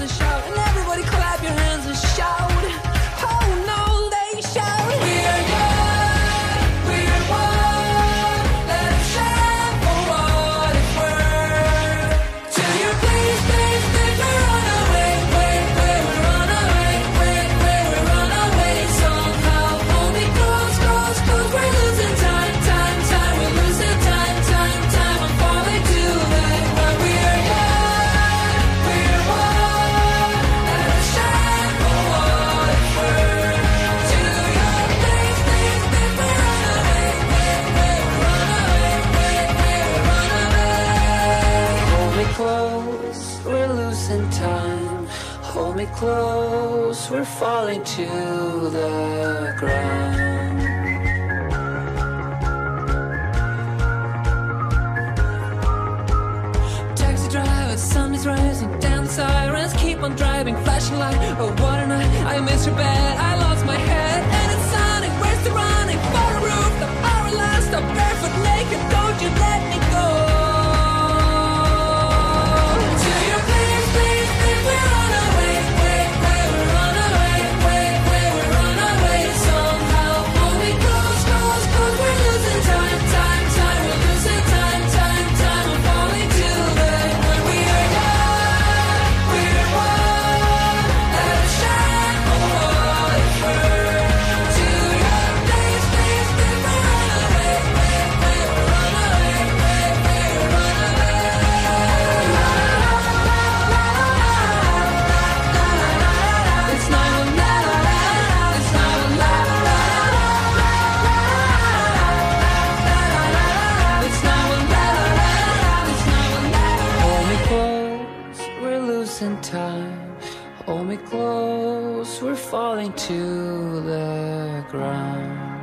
and shout, and everybody clap your hands and shout. Oh no, they shout. We are young, we are one. Let us shine for what it's worth. To your place, place, place, we run away, wait, wait, we run away, wait, wait, we run away. Somehow, hold me close, close, close. We're losing time, time, time. We're losing time, time, time. I'm falling to that where we are young, we are one. Let us shine for what it's worth. To your place, place, place, we run away, wait, wait, we run away, wait, wait, we run away. Hold me close, we're losing time. Hold me close, we're falling to the ground. Taxi driver, sun is rising, down the sirens keep on driving, flashing light. Oh, what a night! I missed your bed, I lost my head, and it's sunny. Where's the running? For a roof, the hour last, I'm barefoot naked. Don't you let me go. To your place, place, place, we run away, wait, wait, we run away, wait, wait, we run away. Somehow, hold me close, close, close. We're losing time, time, time. We're losing time, time, time. I'm falling to that when we are young, we are one. Let us shine for what it's worth. To your place, place, place, we run away, wait, wait, we run away, wait, wait, we run away. It's not a lie, it's not a lie. It's not a lie, it's not a lie. Hold me close, we're losing time. Hold me close, we're falling to the ground.